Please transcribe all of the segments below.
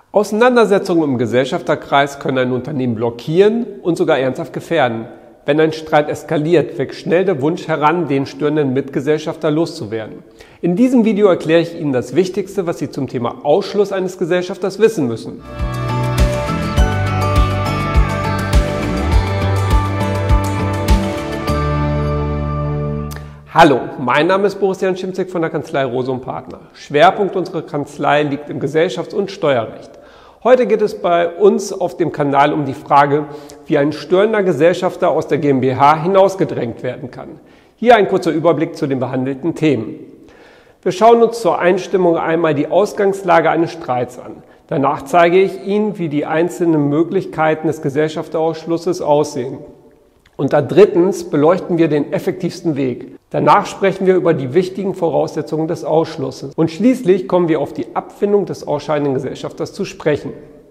Auseinandersetzungen im Gesellschafterkreis können ein Unternehmen blockieren und sogar ernsthaft gefährden. Wenn ein Streit eskaliert, wächst schnell der Wunsch heran, den störenden Mitgesellschafter loszuwerden. In diesem Video erkläre ich Ihnen das Wichtigste, was Sie zum Thema Ausschluss eines Gesellschafters wissen müssen. Hallo, mein Name ist Boris-Jan Schimzek von der Kanzlei Rose & Partner. Schwerpunkt unserer Kanzlei liegt im Gesellschafts- und Steuerrecht. Heute geht es bei uns auf dem Kanal um die Frage, wie ein störender Gesellschafter aus der GmbH hinausgedrängt werden kann. Hier ein kurzer Überblick zu den behandelten Themen. Wir schauen uns zur Einstimmung einmal die Ausgangslage eines Streits an. Danach zeige ich Ihnen, wie die einzelnen Möglichkeiten des Gesellschafterausschlusses aussehen. Und drittens beleuchten wir den effektivsten Weg. Danach sprechen wir über die wichtigen Voraussetzungen des Ausschlusses. Und schließlich kommen wir auf die Abfindung des ausscheidenden Gesellschafters zu sprechen.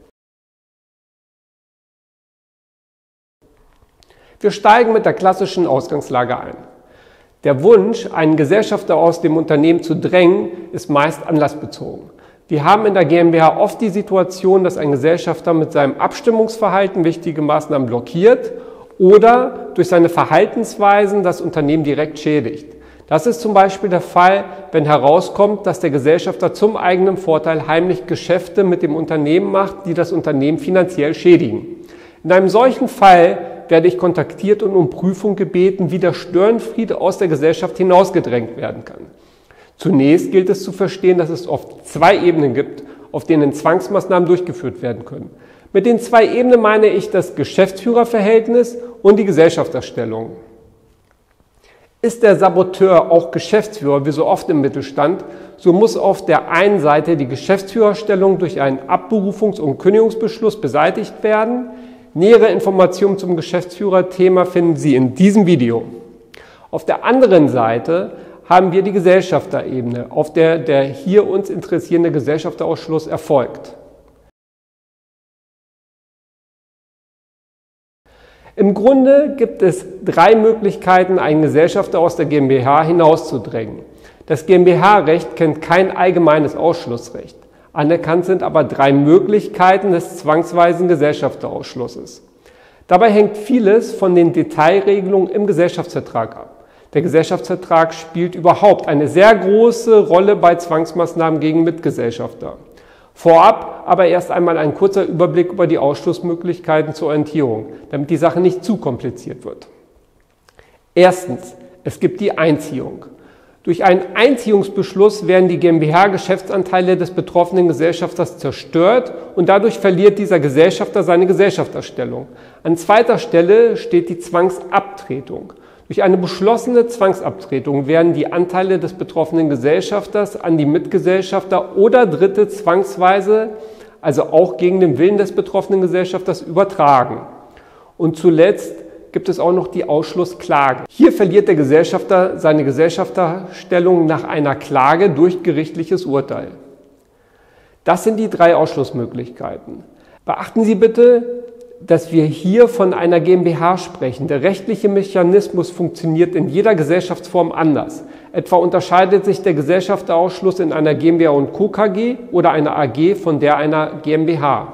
Wir steigen mit der klassischen Ausgangslage ein. Der Wunsch, einen Gesellschafter aus dem Unternehmen zu drängen, ist meist anlassbezogen. Wir haben in der GmbH oft die Situation, dass ein Gesellschafter mit seinem Abstimmungsverhalten wichtige Maßnahmen blockiert oder durch seine Verhaltensweisen das Unternehmen direkt schädigt. Das ist zum Beispiel der Fall, wenn herauskommt, dass der Gesellschafter zum eigenen Vorteil heimlich Geschäfte mit dem Unternehmen macht, die das Unternehmen finanziell schädigen. In einem solchen Fall werde ich kontaktiert und um Prüfung gebeten, wie der Störenfried aus der Gesellschaft hinausgedrängt werden kann. Zunächst gilt es zu verstehen, dass es oft zwei Ebenen gibt, auf denen Zwangsmaßnahmen durchgeführt werden können. Mit den zwei Ebenen meine ich das Geschäftsführerverhältnis und die Gesellschafterstellung. Ist der Saboteur auch Geschäftsführer, wie so oft im Mittelstand, so muss auf der einen Seite die Geschäftsführerstellung durch einen Abberufungs- und Kündigungsbeschluss beseitigt werden. Nähere Informationen zum Geschäftsführerthema finden Sie in diesem Video. Auf der anderen Seite haben wir die Gesellschafterebene, auf der der hier uns interessierende Gesellschafterausschluss erfolgt. Im Grunde gibt es drei Möglichkeiten, einen Gesellschafter aus der GmbH hinauszudrängen. Das GmbH-Recht kennt kein allgemeines Ausschlussrecht. Anerkannt sind aber drei Möglichkeiten des zwangsweisen Gesellschafterausschlusses. Dabei hängt vieles von den Detailregelungen im Gesellschaftsvertrag ab. Der Gesellschaftsvertrag spielt überhaupt eine sehr große Rolle bei Zwangsmaßnahmen gegen Mitgesellschafter. Vorab aber erst einmal ein kurzer Überblick über die Ausschlussmöglichkeiten zur Orientierung, damit die Sache nicht zu kompliziert wird. Erstens, es gibt die Einziehung. Durch einen Einziehungsbeschluss werden die GmbH-Geschäftsanteile des betroffenen Gesellschafters zerstört und dadurch verliert dieser Gesellschafter seine Gesellschafterstellung. An zweiter Stelle steht die Zwangsabtretung. Durch eine beschlossene Zwangsabtretung werden die Anteile des betroffenen Gesellschafters an die Mitgesellschafter oder Dritte zwangsweise, also auch gegen den Willen des betroffenen Gesellschafters, übertragen. Und zuletzt gibt es auch noch die Ausschlussklage. Hier verliert der Gesellschafter seine Gesellschafterstellung nach einer Klage durch gerichtliches Urteil. Das sind die drei Ausschlussmöglichkeiten. Beachten Sie bitte, dass wir hier von einer GmbH sprechen. Der rechtliche Mechanismus funktioniert in jeder Gesellschaftsform anders. Etwa unterscheidet sich der Gesellschafterausschluss in einer GmbH & Co. KG oder einer AG von der einer GmbH.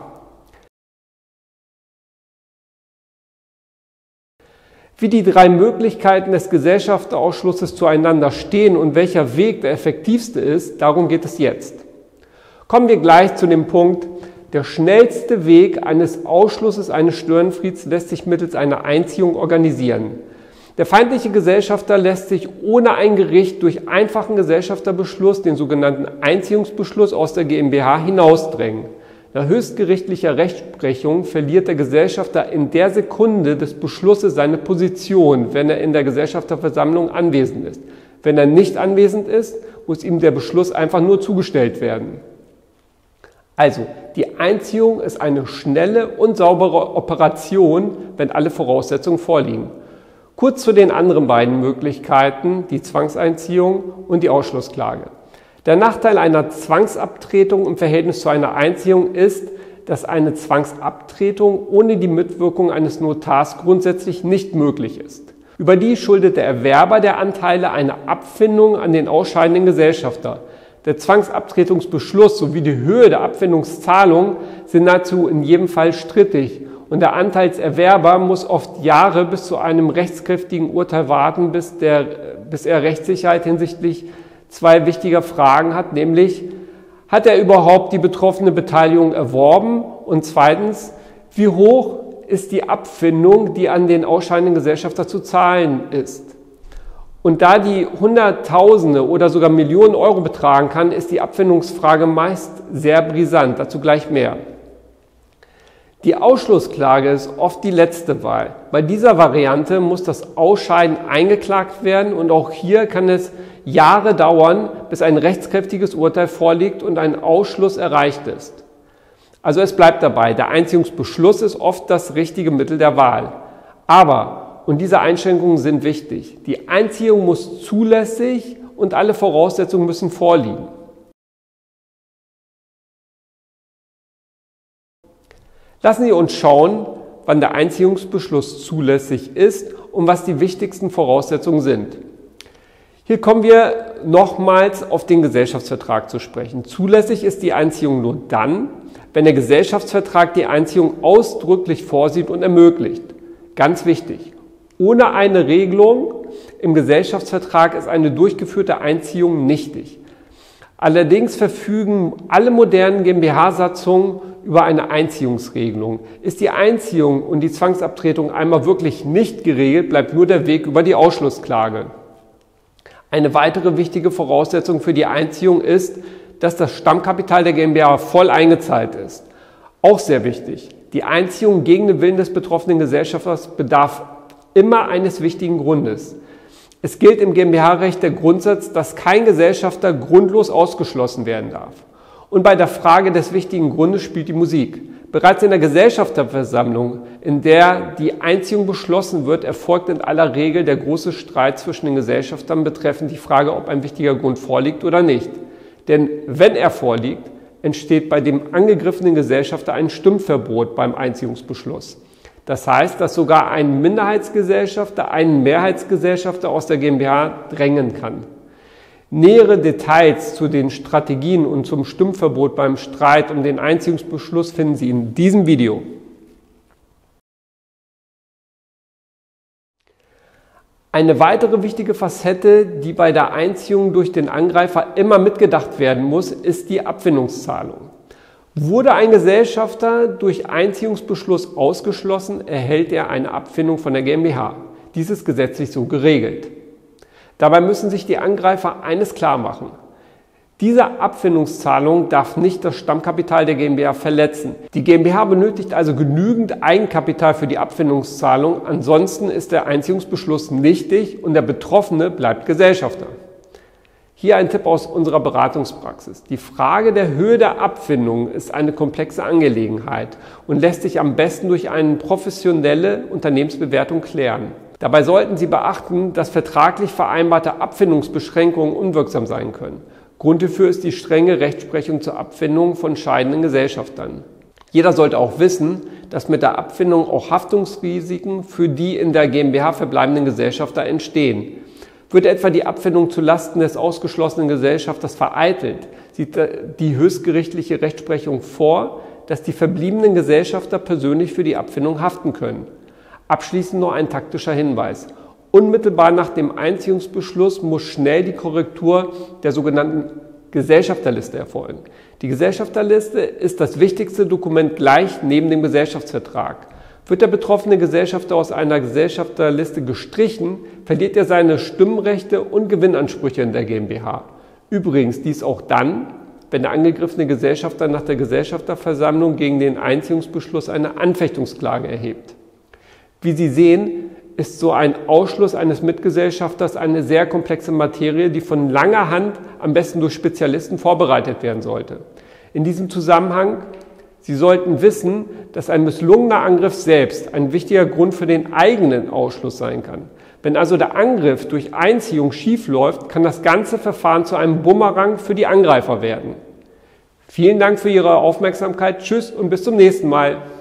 Wie die drei Möglichkeiten des Gesellschafterausschlusses zueinander stehen und welcher Weg der effektivste ist, darum geht es jetzt. Kommen wir gleich zu dem Punkt: Der schnellste Weg eines Ausschlusses eines Störenfrieds lässt sich mittels einer Einziehung organisieren. Der feindliche Gesellschafter lässt sich ohne ein Gericht durch einfachen Gesellschafterbeschluss, den sogenannten Einziehungsbeschluss, aus der GmbH hinausdrängen. Nach höchstgerichtlicher Rechtsprechung verliert der Gesellschafter in der Sekunde des Beschlusses seine Position, wenn er in der Gesellschafterversammlung anwesend ist. Wenn er nicht anwesend ist, muss ihm der Beschluss einfach nur zugestellt werden. Also, die Einziehung ist eine schnelle und saubere Operation, wenn alle Voraussetzungen vorliegen. Kurz zu den anderen beiden Möglichkeiten, die Zwangseinziehung und die Ausschlussklage. Der Nachteil einer Zwangsabtretung im Verhältnis zu einer Einziehung ist, dass eine Zwangsabtretung ohne die Mitwirkung eines Notars grundsätzlich nicht möglich ist. Überdies schuldet der Erwerber der Anteile eine Abfindung an den ausscheidenden Gesellschafter. Der Zwangsabtretungsbeschluss sowie die Höhe der Abfindungszahlung sind nahezu in jedem Fall strittig und der Anteilserwerber muss oft Jahre bis zu einem rechtskräftigen Urteil warten, bis er Rechtssicherheit hinsichtlich zwei wichtiger Fragen hat, nämlich: Hat er überhaupt die betroffene Beteiligung erworben? Und zweitens, wie hoch ist die Abfindung, die an den ausscheidenden Gesellschafter zu zahlen ist? Und da die Hunderttausende oder sogar Millionen Euro betragen kann, ist die Abfindungsfrage meist sehr brisant. Dazu gleich mehr. Die Ausschlussklage ist oft die letzte Wahl. Bei dieser Variante muss das Ausscheiden eingeklagt werden und auch hier kann es Jahre dauern, bis ein rechtskräftiges Urteil vorliegt und ein Ausschluss erreicht ist. Also es bleibt dabei, der Einziehungsbeschluss ist oft das richtige Mittel der Wahl. Aber, und diese Einschränkungen sind wichtig, die Einziehung muss zulässig und alle Voraussetzungen müssen vorliegen. Lassen Sie uns schauen, wann der Einziehungsbeschluss zulässig ist und was die wichtigsten Voraussetzungen sind. Hier kommen wir nochmals auf den Gesellschaftsvertrag zu sprechen. Zulässig ist die Einziehung nur dann, wenn der Gesellschaftsvertrag die Einziehung ausdrücklich vorsieht und ermöglicht. Ganz wichtig, ohne eine Regelung im Gesellschaftsvertrag ist eine durchgeführte Einziehung nichtig. Allerdings verfügen alle modernen GmbH-Satzungen über eine Einziehungsregelung. Ist die Einziehung und die Zwangsabtretung einmal wirklich nicht geregelt, bleibt nur der Weg über die Ausschlussklage. Eine weitere wichtige Voraussetzung für die Einziehung ist, dass das Stammkapital der GmbH voll eingezahlt ist. Auch sehr wichtig. Die Einziehung gegen den Willen des betroffenen Gesellschafters bedarf immer eines wichtigen Grundes. Es gilt im GmbH-Recht der Grundsatz, dass kein Gesellschafter grundlos ausgeschlossen werden darf. Und bei der Frage des wichtigen Grundes spielt die Musik. Bereits in der Gesellschafterversammlung, in der die Einziehung beschlossen wird, erfolgt in aller Regel der große Streit zwischen den Gesellschaftern betreffend die Frage, ob ein wichtiger Grund vorliegt oder nicht. Denn wenn er vorliegt, entsteht bei dem angegriffenen Gesellschafter ein Stimmverbot beim Einziehungsbeschluss. Das heißt, dass sogar ein Minderheitsgesellschafter einen Mehrheitsgesellschafter aus der GmbH drängen kann. Nähere Details zu den Strategien und zum Stimmverbot beim Streit um den Einziehungsbeschluss finden Sie in diesem Video. Eine weitere wichtige Facette, die bei der Einziehung durch den Angreifer immer mitgedacht werden muss, ist die Abfindungszahlung. Wurde ein Gesellschafter durch Einziehungsbeschluss ausgeschlossen, erhält er eine Abfindung von der GmbH. Dies ist gesetzlich so geregelt. Dabei müssen sich die Angreifer eines klar machen. Diese Abfindungszahlung darf nicht das Stammkapital der GmbH verletzen. Die GmbH benötigt also genügend Eigenkapital für die Abfindungszahlung, ansonsten ist der Einziehungsbeschluss nichtig und der Betroffene bleibt Gesellschafter. Hier ein Tipp aus unserer Beratungspraxis. Die Frage der Höhe der Abfindung ist eine komplexe Angelegenheit und lässt sich am besten durch eine professionelle Unternehmensbewertung klären. Dabei sollten Sie beachten, dass vertraglich vereinbarte Abfindungsbeschränkungen unwirksam sein können. Grund hierfür ist die strenge Rechtsprechung zur Abfindung von scheidenden Gesellschaftern. Jeder sollte auch wissen, dass mit der Abfindung auch Haftungsrisiken für die in der GmbH verbleibenden Gesellschafter entstehen. Wird etwa die Abfindung zulasten des ausgeschlossenen Gesellschafters vereitelt, sieht die höchstgerichtliche Rechtsprechung vor, dass die verbliebenen Gesellschafter persönlich für die Abfindung haften können. Abschließend noch ein taktischer Hinweis. Unmittelbar nach dem Einziehungsbeschluss muss schnell die Korrektur der sogenannten Gesellschafterliste erfolgen. Die Gesellschafterliste ist das wichtigste Dokument gleich neben dem Gesellschaftsvertrag. Wird der betroffene Gesellschafter aus einer Gesellschafterliste gestrichen, verliert er seine Stimmrechte und Gewinnansprüche in der GmbH. Übrigens dies auch dann, wenn der angegriffene Gesellschafter nach der Gesellschafterversammlung gegen den Einziehungsbeschluss eine Anfechtungsklage erhebt. Wie Sie sehen, ist so ein Ausschluss eines Mitgesellschafters eine sehr komplexe Materie, die von langer Hand am besten durch Spezialisten vorbereitet werden sollte. In diesem Zusammenhang, Sie sollten wissen, dass ein misslungener Angriff selbst ein wichtiger Grund für den eigenen Ausschluss sein kann. Wenn also der Angriff durch Einziehung schief läuft, kann das ganze Verfahren zu einem Bumerang für die Angreifer werden. Vielen Dank für Ihre Aufmerksamkeit. Tschüss und bis zum nächsten Mal.